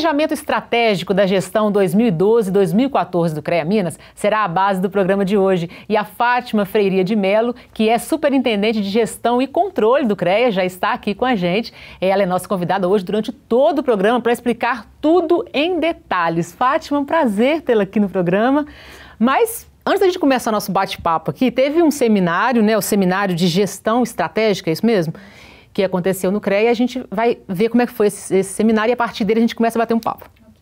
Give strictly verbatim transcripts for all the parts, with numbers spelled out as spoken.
planejamento estratégico da gestão dois mil e doze a dois mil e quatorze do CREA Minas será a base do programa de hoje. E a Fátima Freiria de Melo, que é superintendente de gestão e controle do CREA, já está aqui com a gente. Ela é nossa convidada hoje durante todo o programa para explicar tudo em detalhes. Fátima, um prazer tê-la aqui no programa. Mas antes da gente começar nosso bate-papo aqui, teve um seminário, né, o Seminário de Gestão Estratégica, é isso mesmo? Que aconteceu no CREA, e a gente vai ver como é que foi esse, esse seminário e a partir dele a gente começa a bater um papo. Okay.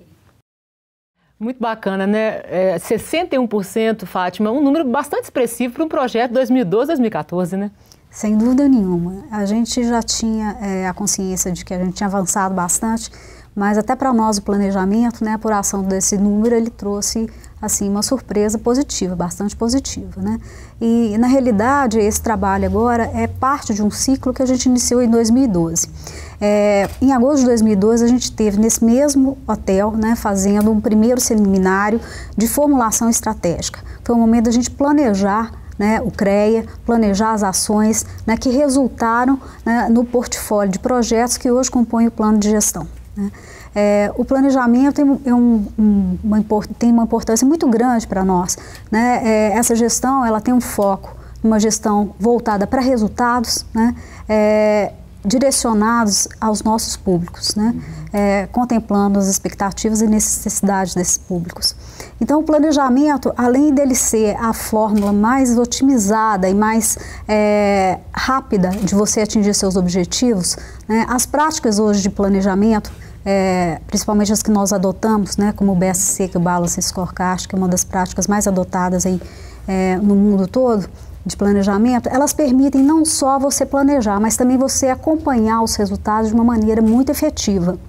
Muito bacana, né? É, sessenta e um por cento, Fátima, um número bastante expressivo para um projeto dois mil e doze a dois mil e quatorze, né? Sem dúvida nenhuma. A gente já tinha é, a consciência de que a gente tinha avançado bastante, mas até para nós o planejamento, né, a apuração desse número, ele trouxe assim uma surpresa positiva, bastante positiva, né? E na realidade esse trabalho agora é parte de um ciclo que a gente iniciou em dois mil e doze. É, em agosto de dois mil e doze a gente teve nesse mesmo hotel, né, fazendo um primeiro seminário de formulação estratégica. Foi o momento da gente planejar, né, o CREA, planejar as ações, né, que resultaram, né, no portfólio de projetos que hoje compõem o plano de gestão, né? É, o planejamento tem, um, um, uma, tem uma importância muito grande para nós, né? É, essa gestão ela tem um foco, uma gestão voltada para resultados, né? É, direcionados aos nossos públicos, né? É, contemplando as expectativas e necessidades desses públicos. Então, o planejamento, além dele ser a fórmula mais otimizada e mais é, rápida de você atingir seus objetivos, né? As práticas hoje de planejamento, É, principalmente as que nós adotamos, né, como o B S C, que é o Balance Scorecard, que é uma das práticas mais adotadas aí, é, no mundo todo, de planejamento, elas permitem não só você planejar, mas também você acompanhar os resultados de uma maneira muito efetiva.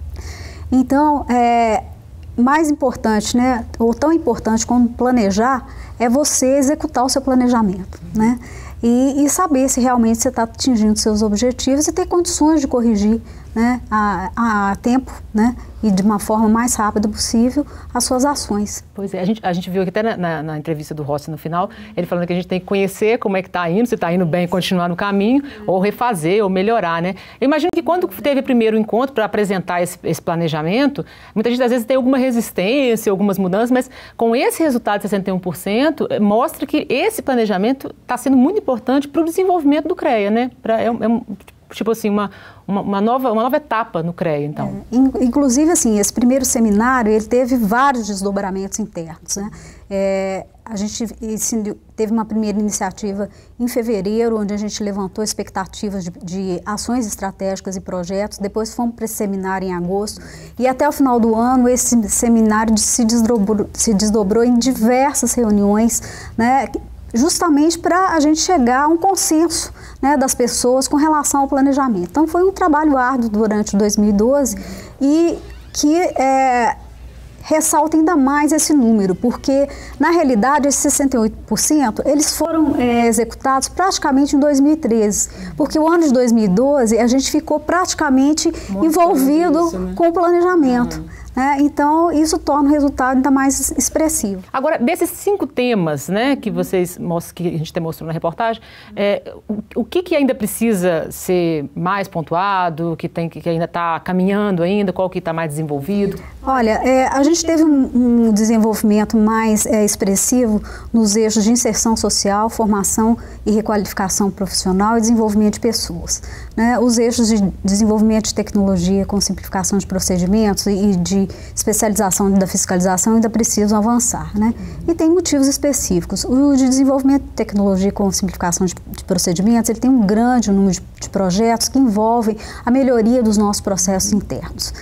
Então, é, mais importante, né, ou tão importante como planejar, é você executar o seu planejamento, né? E, e saber se realmente você está atingindo seus objetivos e ter condições de corrigir, né, a, a tempo, né, e de uma forma mais rápida possível as suas ações. Pois é, a gente, a gente viu aqui até na, na, na entrevista do Rossi no final, ele falando que a gente tem que conhecer como é que está indo, se está indo bem, continuar no caminho, ou refazer, ou melhorar, né? Eu imagino que quando teve o primeiro encontro para apresentar esse, esse planejamento, muita gente às vezes tem alguma resistência, algumas mudanças, mas com esse resultado de sessenta e um por cento, mostra que esse planejamento está sendo muito importante para o desenvolvimento do CREA, né? Pra, é, é um, tipo assim, uma, uma, uma, nova, uma nova etapa no CREA, então. É, inclusive, assim, esse primeiro seminário, ele teve vários desdobramentos internos, né? É, a gente teve uma primeira iniciativa em fevereiro, onde a gente levantou expectativas de, de ações estratégicas e projetos, depois fomos para esse seminário em agosto, e até o final do ano esse seminário se desdobrou, se desdobrou em diversas reuniões, né, justamente para a gente chegar a um consenso, né, das pessoas com relação ao planejamento. Então foi um trabalho árduo durante dois mil e doze e que é, ressalta ainda mais esse número, porque na realidade esses sessenta e oito por cento eles foram é, executados praticamente em dois mil e treze, porque o ano de dois mil e doze a gente ficou praticamente Mostrando envolvido isso, né? com o planejamento. Uhum. É, então, isso torna o resultado ainda mais expressivo. Agora, desses cinco temas, né, que vocês mostram, que a gente mostrou na reportagem, é, o, o que, que ainda precisa ser mais pontuado, que, tem, que ainda está caminhando ainda, qual que está mais desenvolvido? Olha, é, a gente teve um, um desenvolvimento mais é, expressivo nos eixos de inserção social, formação e requalificação profissional e desenvolvimento de pessoas, né? Os eixos de desenvolvimento de tecnologia com simplificação de procedimentos e de especialização da fiscalização ainda precisam avançar, né? E tem motivos específicos. O de desenvolvimento de tecnologia com simplificação de, de procedimentos, ele tem um grande número de, de projetos que envolvem a melhoria dos nossos processos internos.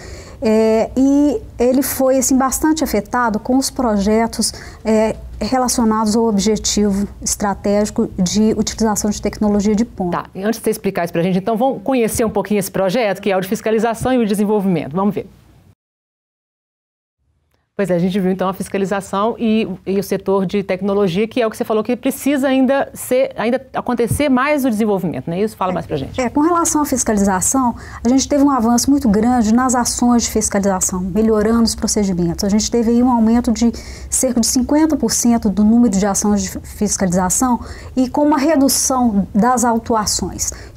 É, e ele foi assim, bastante afetado com os projetos é, relacionados ao objetivo estratégico de utilização de tecnologia de ponta. Tá, e antes de você explicar isso para a gente, então vamos conhecer um pouquinho esse projeto, que é o de fiscalização e o desenvolvimento. Vamos ver. Pois é, a gente viu então a fiscalização e, e o setor de tecnologia, que é o que você falou que precisa ainda, ser, ainda acontecer mais o desenvolvimento, né? Isso fala é, mais pra gente. É, com relação à fiscalização, a gente teve um avanço muito grande nas ações de fiscalização, melhorando os procedimentos. A gente teve aí um aumento de cerca de cinquenta por cento do número de ações de fiscalização e com uma redução das autuações.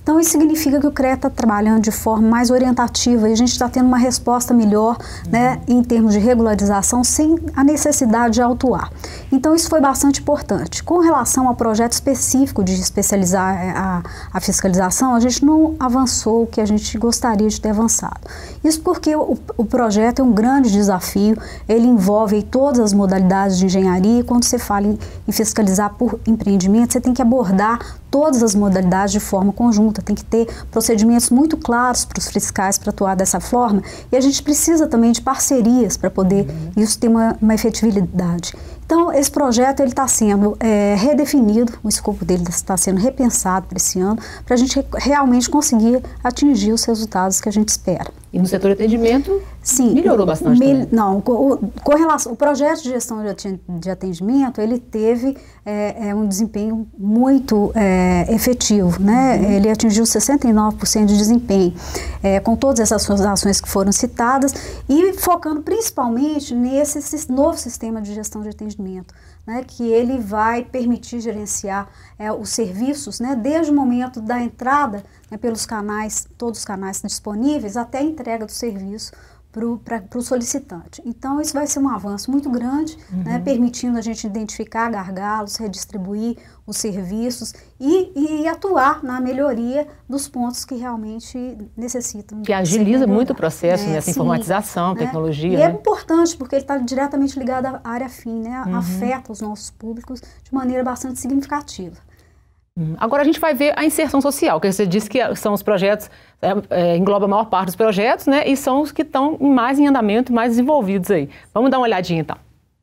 Então, isso significa que o CREA está trabalhando de forma mais orientativa e a gente está tendo uma resposta melhor, né, em termos de regularização, sem a necessidade de autuar. Então, isso foi bastante importante. Com relação ao projeto específico de especializar a, a fiscalização, a gente não avançou o que a gente gostaria de ter avançado. Isso porque o, o projeto é um grande desafio, ele envolve todas as modalidades de engenharia e quando você fala em, em fiscalizar por empreendimento, você tem que abordar todas as modalidades de forma conjunta, tem que ter procedimentos muito claros para os fiscais para atuar dessa forma e a gente precisa também de parcerias para poder uhum. isso ter uma, uma efetividade. Então, esse projeto está sendo é, redefinido, o escopo dele está sendo repensado para esse ano, para a gente re realmente conseguir atingir os resultados que a gente espera. E no setor de atendimento, sim, melhorou bastante me, Não, com, com relação, o projeto de gestão de atendimento, ele teve é, é, um desempenho muito é, efetivo, né? Uhum. Ele atingiu sessenta e nove por cento de desempenho, é, com todas essas ações que foram citadas e focando principalmente nesse novo sistema de gestão de atendimento, né, que ele vai permitir gerenciar é, os serviços, né, desde o momento da entrada, né, pelos canais, todos os canais disponíveis, até a entrega do serviço para o solicitante. Então, isso vai ser um avanço muito grande, uhum. né, permitindo a gente identificar gargalos, redistribuir os serviços e, e atuar na melhoria dos pontos que realmente necessitam. Que agiliza muito o processo, é, nessa sim, informatização, né, tecnologia. E né? é importante, porque ele está diretamente ligado à área fim, né, uhum. afeta os nossos públicos de maneira bastante significativa. Agora a gente vai ver a inserção social, que você disse que são os projetos, é, é, engloba a maior parte dos projetos, né? E são os que estão mais em andamento, mais desenvolvidos aí. Vamos dar uma olhadinha então.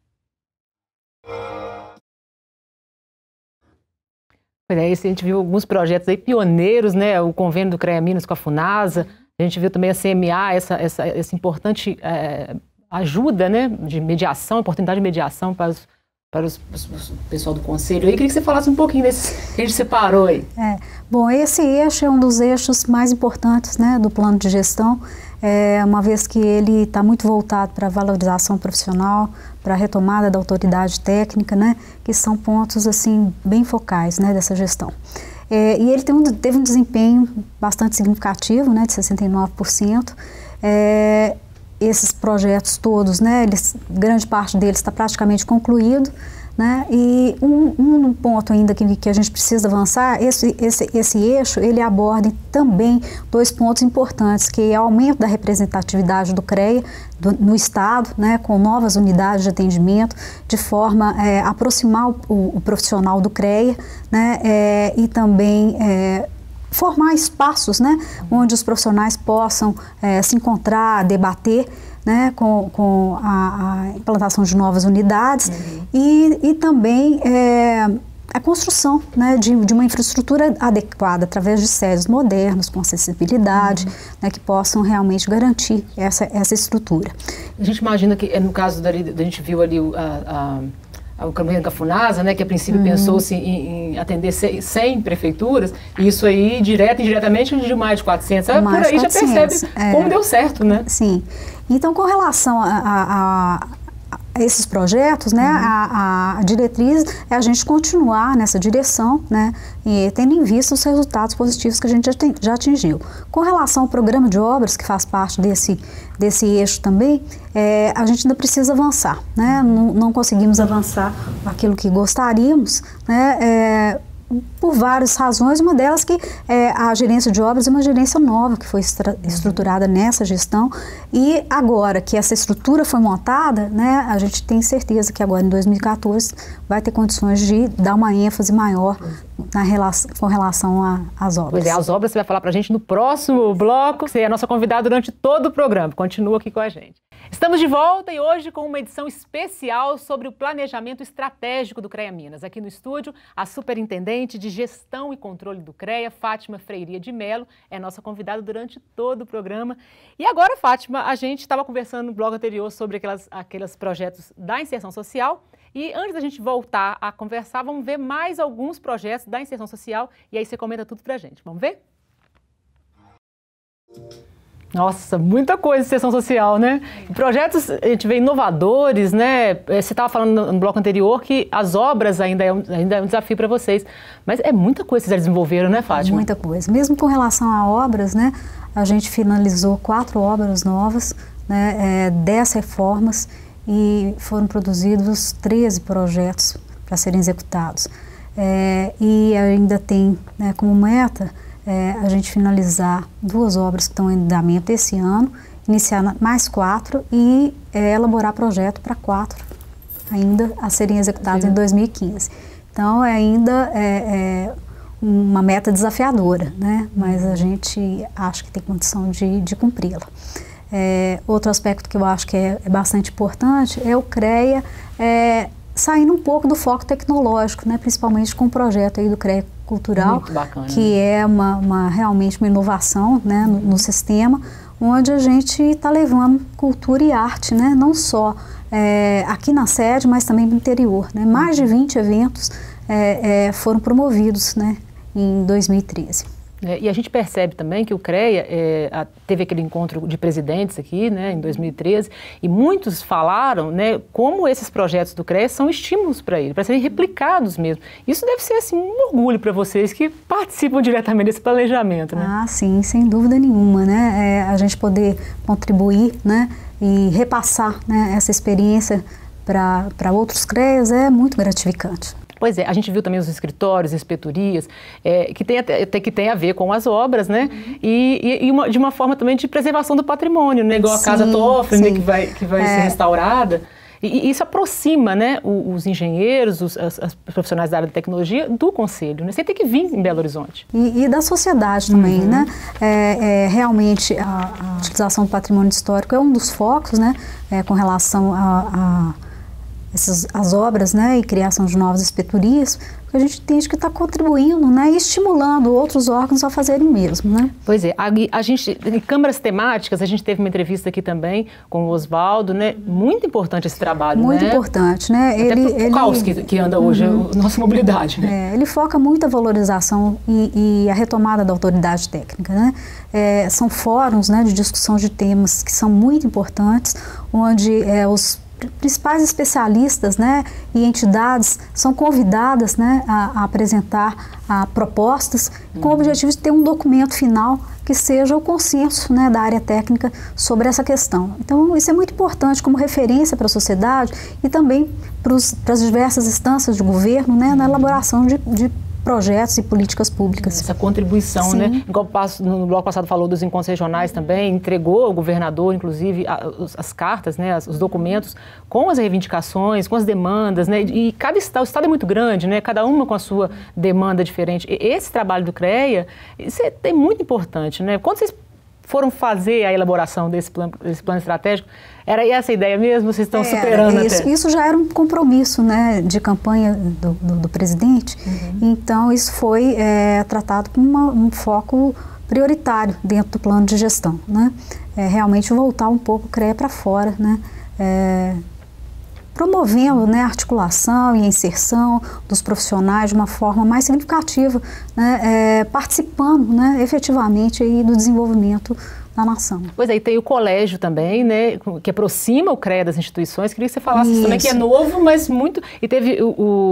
Pois é, esse, a gente viu alguns projetos aí pioneiros, né? O convênio do CREA Minas com a FUNASA, a gente viu também a C M A, essa, essa, essa importante é, ajuda, né? De mediação, oportunidade de mediação para os para os, os, o pessoal do conselho. Eu queria que você falasse um pouquinho desse que a gente separou aí. É, bom, esse eixo é um dos eixos mais importantes, né, do plano de gestão, é, uma vez que ele está muito voltado para a valorização profissional, para a retomada da autoridade técnica, né, que são pontos assim bem focais, né, dessa gestão. É, e ele tem um, teve um desempenho bastante significativo, né, de sessenta e nove por cento. É, esses projetos todos, né, eles, grande parte deles está praticamente concluído, né, e um, um ponto ainda que, que a gente precisa avançar, esse, esse, esse eixo, ele aborda também dois pontos importantes, que é o aumento da representatividade do CREA do, no Estado, né, com novas unidades de atendimento, de forma a é, aproximar o, o profissional do CREA, né, é, e também é, formar espaços, né, onde os profissionais possam é, se encontrar, debater, né, com, com a, a implantação de novas unidades uhum. e, e também é, a construção, né, de, de uma infraestrutura adequada através de sedes modernos, com acessibilidade, uhum. né, que possam realmente garantir essa, essa estrutura. A gente imagina que, no caso da, da gente viu ali a, a o caminho da FUNASA, né, que a princípio uhum. pensou-se em, em atender cem prefeituras, e isso aí, direto e indiretamente, de mais de quatrocentos. Mais por aí quatrocentos, já percebe é, como deu certo, né? Sim. Então, com relação a, a, a esses projetos, né, uhum. a, a diretriz é a gente continuar nessa direção, né, e tendo em vista os resultados positivos que a gente já, tem, já atingiu. Com relação ao programa de obras, que faz parte desse, desse eixo também, é, a gente ainda precisa avançar, né, não, não conseguimos avançar aquilo que gostaríamos, né, é, por várias razões, uma delas que é, a gerência de obras é uma gerência nova que foi estruturada nessa gestão e agora que essa estrutura foi montada, né, a gente tem certeza que agora em dois mil e quatorze vai ter condições de dar uma ênfase maior na relação, com relação às obras. Pois é, as obras você vai falar pra gente no próximo bloco, você é a nossa convidada durante todo o programa, continua aqui com a gente. Estamos de volta e hoje com uma edição especial sobre o planejamento estratégico do CREA Minas. Aqui no estúdio, a superintendente de gestão e controle do CREA, Fátima Freiria de Mello, é nossa convidada durante todo o programa. E agora, Fátima, a gente estava conversando no bloco anterior sobre aquelas, aqueles projetos da inserção social. E antes da gente voltar a conversar, vamos ver mais alguns projetos da inserção social e aí você comenta tudo pra gente. Vamos ver? Nossa, muita coisa de extensão social, né? Projetos, a gente vê inovadores, né? Você estava falando no bloco anterior que as obras ainda é um, ainda é um desafio para vocês, mas é muita coisa que vocês desenvolveram, né, Fátima? Muita coisa. Mesmo com relação a obras, né? A gente finalizou quatro obras novas, né? É, dez reformas e foram produzidos treze projetos para serem executados. É, e ainda tem, né, como meta é, a gente finalizar duas obras que estão em andamento esse ano, iniciar mais quatro e é, elaborar projeto para quatro ainda a serem executados Sim. em dois mil e quinze. Então ainda é, é uma meta desafiadora, né? Mas a gente acha que tem condição de, de cumpri-la. É, outro aspecto que eu acho que é, é bastante importante é o CREA é, saindo um pouco do foco tecnológico, né? Principalmente com o projeto aí do CREA Cultural, que é uma, uma, realmente uma inovação, né? no, no sistema, onde a gente está levando cultura e arte, né? Não só é, aqui na sede, mas também no interior, né? Mais de vinte eventos é, é, foram promovidos, né? Em dois mil e treze. É, e a gente percebe também que o CREA é, a, teve aquele encontro de presidentes aqui, né, em dois mil e treze, e muitos falaram, né, como esses projetos do CREA são estímulos para ele, para serem replicados mesmo. Isso deve ser assim, um orgulho para vocês que participam diretamente desse planejamento, né? Ah, sim, sem dúvida nenhuma, né? É, a gente poder contribuir, né, e repassar, né, essa experiência para outros CREAs é muito gratificante. Pois é, a gente viu também os escritórios, inspetorias, é, que, tem até, que tem a ver com as obras, né? Uhum. E, e uma, de uma forma também de preservação do patrimônio, né? Igual sim, a Casa Toffoli, né? que vai, que vai é. ser restaurada. E, e isso aproxima, né, os, os engenheiros, os as, as profissionais da área de tecnologia do Conselho, né? Sem ter que vir em Belo Horizonte. E, e da sociedade também, uhum. né? É, é, realmente a, a utilização do patrimônio histórico é um dos focos, né? É, com relação a... a Essas, as obras, né, e criação de novas inspetorias, porque a gente tem que estar contribuindo, né, e estimulando outros órgãos a fazerem o mesmo, né? Pois é, a, a gente, em câmaras temáticas, a gente teve uma entrevista aqui também com o Oswaldo, né, muito importante esse trabalho, muito né? Muito importante, né? Até ele, pro ele, caos que, que anda hoje, uhum. a nossa mobilidade, né? É, ele foca muito a valorização e, e a retomada da autoridade técnica, né? É, são fóruns, né, de discussão de temas que são muito importantes, onde é, os principais especialistas, né, e entidades são convidadas, né, a, a apresentar a, propostas uhum. com o objetivo de ter um documento final que seja o consenso, né, da área técnica sobre essa questão. Então, isso é muito importante como referência para a sociedade e também para as diversas instâncias de governo, né, na elaboração de, de projetos e políticas públicas. Essa contribuição, Sim. né? Igual no bloco passado falou dos encontros regionais também, entregou ao governador, inclusive, as, as cartas, né, os documentos com as reivindicações, com as demandas, né? E cada estado, o estado é muito grande, né? Cada uma com a sua demanda diferente. E esse trabalho do CREA, isso é, é muito importante, né? Quando vocês foram fazer a elaboração desse plano, desse plano estratégico, era essa a ideia mesmo? Vocês estão é, superando isso, até? Isso já era um compromisso, né, de campanha do, do, do presidente, uhum. Então isso foi é, tratado como uma, um foco prioritário dentro do plano de gestão, né? É, realmente voltar um pouco o CREA para fora, né? É, promovendo, né, a articulação e a inserção dos profissionais de uma forma mais significativa, né, é, participando, né, efetivamente aí do desenvolvimento da nação. Pois aí tem o colégio também, né, que aproxima o CREA das instituições. Queria que você falasse isso também, que é novo, mas muito... E teve o,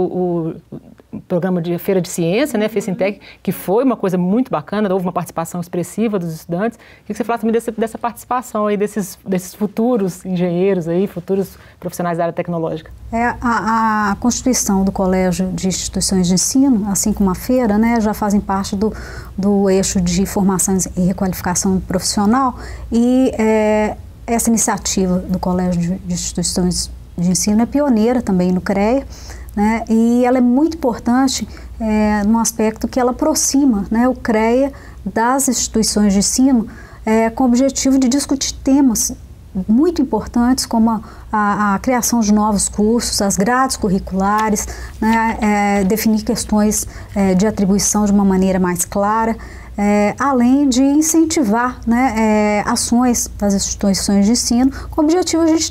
o, o programa de Feira de Ciência, né, FECINTEC, que foi uma coisa muito bacana, houve uma participação expressiva dos estudantes. Queria que você falasse também dessa, dessa participação aí, desses, desses futuros engenheiros aí, futuros profissionais da área tecnológica. É, a, a constituição do Colégio de Instituições de Ensino, assim como a feira, né, já fazem parte do, do eixo de formação e requalificação profissional, e é, essa iniciativa do Colégio de, de Instituições de Ensino é pioneira também no CREA, né, e ela é muito importante é, no aspecto que ela aproxima, né, o CREA das instituições de ensino é, com o objetivo de discutir temas muito importantes, como a, a, a criação de novos cursos, as grades curriculares, né, é, definir questões é, de atribuição de uma maneira mais clara, é, além de incentivar, né, é, ações das instituições de ensino, com o objetivo de a gente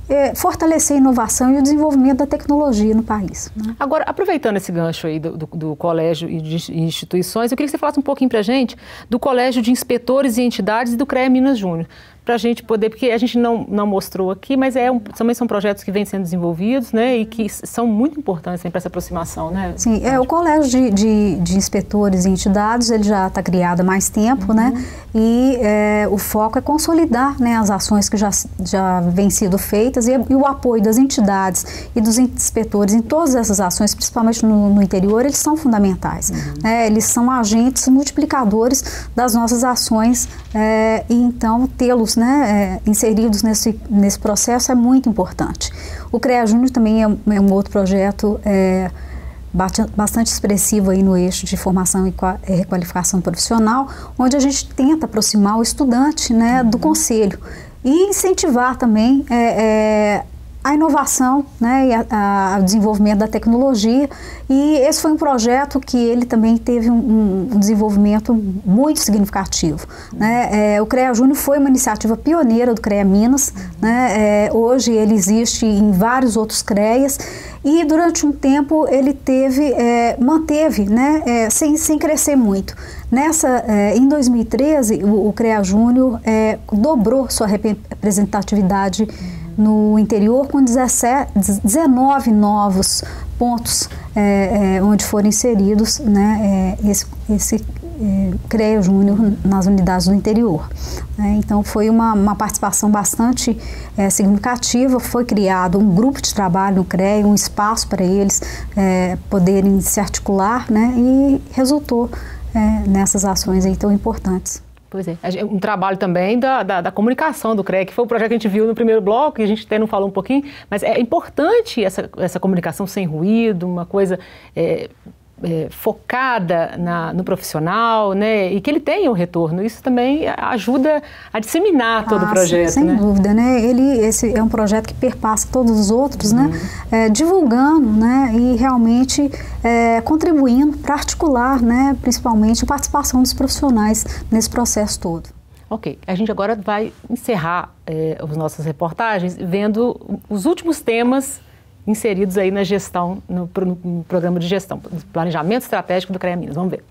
é, fortalecer a inovação e o desenvolvimento da tecnologia no país. Né? Agora, aproveitando esse gancho aí do, do, do colégio e de instituições, eu queria que você falasse um pouquinho para a gente do Colégio de Inspetores e Entidades e do CREA Minas Júnior, para a gente poder, porque a gente não, não mostrou aqui, mas é um, também são projetos que vêm sendo desenvolvidos, né, e que são muito importantes para essa aproximação, né? Sim, é, o Colégio de, de, de Inspetores e Entidades, ele já está criado há mais tempo, uhum. né, e é, o foco é consolidar, né, as ações que já, já vêm sendo feitas e, e o apoio das entidades e dos inspetores em todas essas ações, principalmente no, no interior, eles são fundamentais. Uhum. né, eles são agentes multiplicadores das nossas ações é, e então tê-los Né, é, inseridos nesse, nesse processo é muito importante. O CREA Júnior também é, é um outro projeto é, bastante expressivo aí no eixo de formação e requalificação profissional, onde a gente tenta aproximar o estudante, né, do conselho e incentivar também é, é, a inovação, né, e a, a, o desenvolvimento da tecnologia, e esse foi um projeto que ele também teve um, um desenvolvimento muito significativo. Uhum. Né? É, o CREA Júnior foi uma iniciativa pioneira do CREA Minas, uhum. né? é, hoje ele existe em vários outros CREAs, e durante um tempo ele teve, é, manteve, né, é, sem, sem crescer muito. Nessa, é, em dois mil e treze, o, o CREA Júnior é, dobrou sua representatividade uhum. no interior, com dezessete, dezenove novos pontos é, é, onde foram inseridos, né, é, esse, esse é, CREA Júnior nas unidades do interior. É, então foi uma, uma participação bastante é, significativa, foi criado um grupo de trabalho no CREA, um espaço para eles é, poderem se articular, né, e resultou é, nessas ações aí tão importantes. Pois é, um trabalho também da, da, da comunicação do CREA, que foi o projeto que a gente viu no primeiro bloco, e a gente até não falou um pouquinho, mas é importante essa, essa comunicação sem ruído, uma coisa é, é, focada na, no profissional, né, e que ele tenha um retorno. Isso também ajuda a disseminar todo ah, o projeto. Sem né? dúvida, né? Ele, esse é um projeto que perpassa todos os outros, uhum. né? É, divulgando, né, e realmente é, contribuindo para articular, né, principalmente a participação dos profissionais nesse processo todo. Ok, a gente agora vai encerrar é, as nossas reportagens vendo os últimos temas inseridos aí na gestão, no, no programa de gestão, planejamento estratégico do CREA Minas. Vamos ver.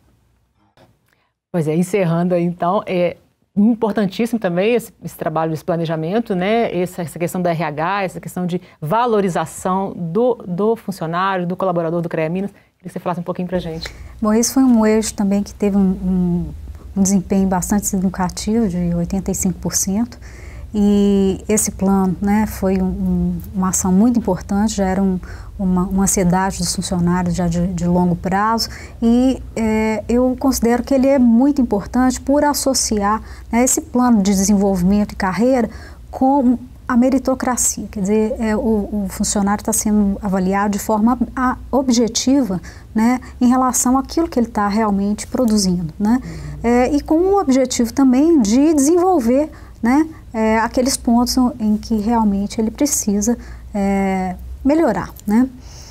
Pois é, encerrando aí então, é importantíssimo também esse, esse trabalho de planejamento, né? Essa, essa questão do R H, essa questão de valorização do, do funcionário, do colaborador do CREA Minas. Queria que você falasse um pouquinho para a gente. Bom, esse foi um eixo também que teve um, um, um desempenho bastante significativo, de oitenta e cinco por cento. E esse plano, né, foi um, uma ação muito importante, já era um, uma, uma ansiedade dos funcionários já de, de longo prazo, e é, eu considero que ele é muito importante por associar, né, esse plano de desenvolvimento e carreira com a meritocracia. Quer dizer, é, o, o funcionário está sendo avaliado de forma a, objetiva, né, em relação àquilo que ele está realmente produzindo, né, é, e com o objetivo também de desenvolver, né, É, aqueles pontos em que realmente ele precisa é, melhorar, né?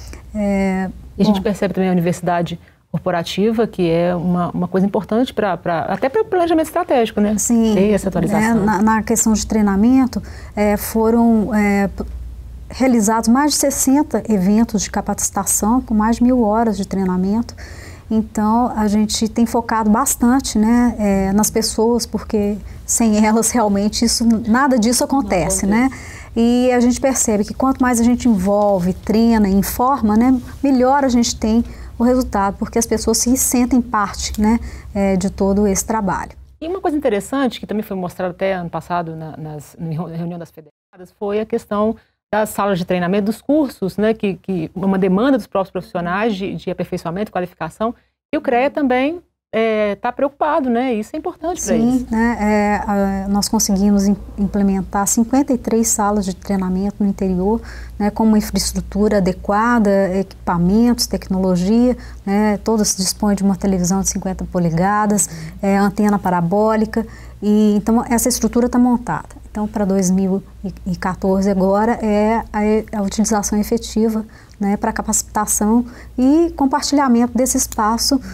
É, e a gente bom, percebe também a universidade corporativa, que é uma, uma coisa importante para até para o planejamento estratégico, né? Sim, ter essa atualização. É, na, na questão de treinamento, é, foram é, realizados mais de sessenta eventos de capacitação, com mais de mil horas de treinamento. Então, a gente tem focado bastante, né, é, nas pessoas, porque sem elas realmente isso, nada disso acontece, acontece, né? E a gente percebe que quanto mais a gente envolve, treina, informa, né, melhor a gente tem o resultado, porque as pessoas se sentem parte, né, é, de todo esse trabalho. E uma coisa interessante, que também foi mostrado até ano passado na, nas, na reunião das federadas, foi a questão das salas de treinamento, dos cursos, né, que, que uma demanda dos próprios profissionais de, de aperfeiçoamento, qualificação, e o CREA também está é, preocupado, né, isso é importante para eles. Sim, né, é, a, nós conseguimos implementar cinquenta e três salas de treinamento no interior, né, com uma infraestrutura adequada, equipamentos, tecnologia, né, todas dispõem de uma televisão de cinquenta polegadas, é, antena parabólica, e então essa estrutura está montada. Então, para dois mil e quatorze agora é a, a utilização efetiva, né, para capacitação e compartilhamento desse espaço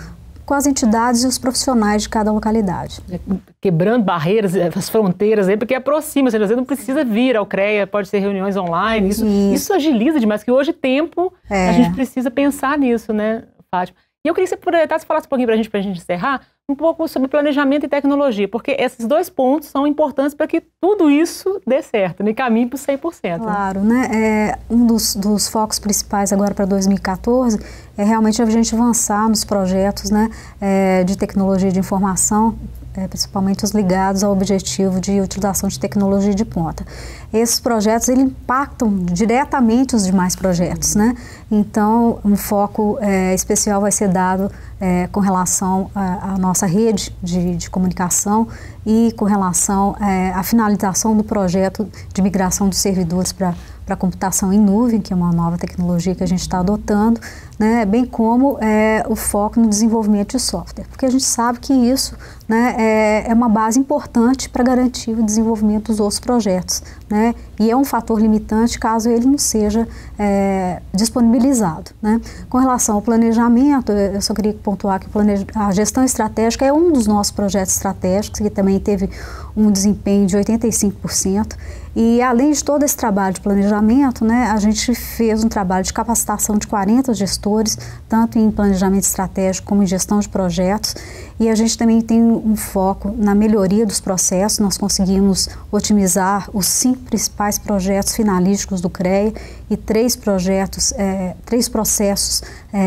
com as entidades e os profissionais de cada localidade. Quebrando barreiras, as fronteiras aí, porque aproxima, você não precisa vir ao CREA, pode ser reuniões online, isso, isso. isso agiliza demais, que hoje tempo é. a gente precisa pensar nisso, né, Fátima? E eu queria que você aproveitasse e falasse um pouquinho para a gente, para a gente encerrar, um pouco sobre planejamento e tecnologia, porque esses dois pontos são importantes para que tudo isso dê certo, né, caminhe para o cem por cento. Claro, né? É, um dos, dos focos principais agora para dois mil e quatorze é realmente a gente avançar nos projetos, né, é, de tecnologia de informação, é, principalmente os ligados ao objetivo de utilização de tecnologia de ponta. Esses projetos, eles impactam diretamente os demais projetos, né? Então, um foco é, especial vai ser dado é, com relação à nossa rede de, de comunicação e com relação é, à finalização do projeto de migração dos servidores para para computação em nuvem, que é uma nova tecnologia que a gente está adotando, né, bem como é, o foco no desenvolvimento de software, porque a gente sabe que isso, né, é, é uma base importante para garantir o desenvolvimento dos outros projetos, né, e é um fator limitante caso ele não seja é, disponibilizado, né. Com relação ao planejamento, eu só queria pontuar que a gestão estratégica é um dos nossos projetos estratégicos, que também teve um desempenho de oitenta e cinco por cento, e além de todo esse trabalho de planejamento, né, a gente fez um trabalho de capacitação de quarenta gestores, tanto em planejamento estratégico como em gestão de projetos, e a gente também tem um foco na melhoria dos processos. Nós conseguimos otimizar os cinco principais projetos finalísticos do CREA e três projetos, é, três processos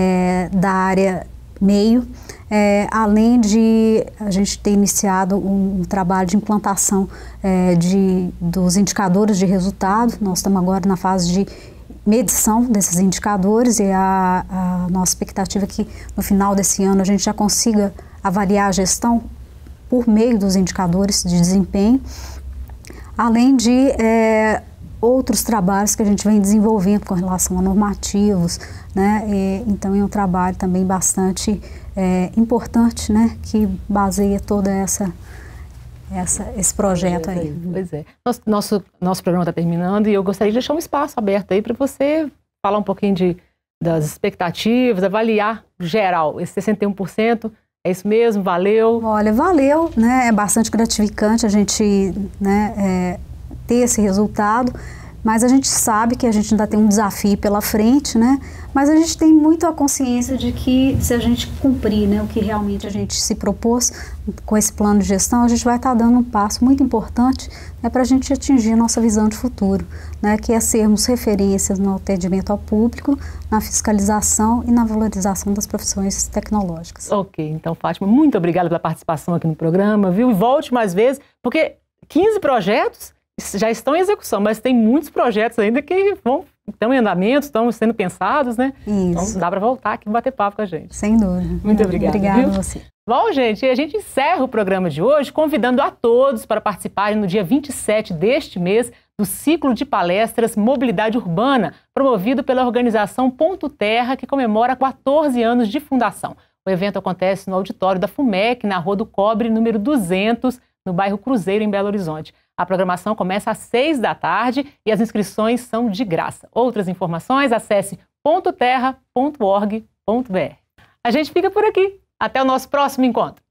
é, da área meio, é, além de a gente ter iniciado um, um trabalho de implantação é, de, dos indicadores de resultado. Nós estamos agora na fase de medição desses indicadores e a, a nossa expectativa é que no final desse ano a gente já consiga avaliar a gestão por meio dos indicadores de desempenho, além de é, outros trabalhos que a gente vem desenvolvendo com relação a normativos, né? E, então é um trabalho também bastante é, importante, né? Que baseia toda essa, essa esse projeto aí. Pois é. Nosso, nosso, nosso programa está terminando e eu gostaria de deixar um espaço aberto aí para você falar um pouquinho de, das expectativas, avaliar geral, esse sessenta e um por cento. É isso mesmo? Valeu? Olha, valeu, né? É bastante gratificante a gente, né, é, ter esse resultado, mas a gente sabe que a gente ainda tem um desafio pela frente, né? Mas a gente tem muito a consciência de que se a gente cumprir, né, o que realmente a gente se propôs com esse plano de gestão, a gente vai estar dando um passo muito importante, né, para a gente atingir a nossa visão de futuro, né, que é sermos referências no atendimento ao público, na fiscalização e na valorização das profissões tecnológicas. Ok, então, Fátima, muito obrigada pela participação aqui no programa, viu? E volte mais vezes, porque quinze projetos já estão em execução, mas tem muitos projetos ainda que vão, estão em andamento, estão sendo pensados, né? Isso. Então dá para voltar aqui e bater papo com a gente. Sem dúvida. Muito obrigada. Obrigada viu? a você. Bom, gente, a gente encerra o programa de hoje convidando a todos para participarem no dia vinte e sete deste mês do ciclo de palestras Mobilidade Urbana, promovido pela organização Ponto Terra, que comemora quatorze anos de fundação. O evento acontece no auditório da FUMEC, na Rua do Cobre, número duzentos, no bairro Cruzeiro, em Belo Horizonte. A programação começa às seis da tarde e as inscrições são de graça. Outras informações, acesse ponto terra ponto org ponto br. A gente fica por aqui. Até o nosso próximo encontro.